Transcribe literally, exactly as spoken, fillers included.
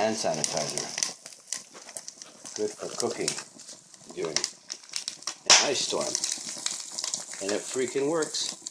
hand sanitizer. Good for cooking during an ice storm. And it freaking works.